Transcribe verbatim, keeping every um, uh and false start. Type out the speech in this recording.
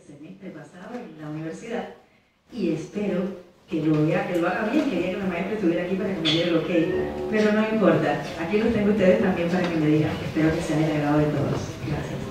semestre pasado en la universidad y espero que lo, vea, que lo haga bien. Quería que mi maestro estuviera aquí para que me diera el ok, pero no importa, aquí los tengo ustedes también para que me digan. Espero que sea del agrado de todos. Gracias.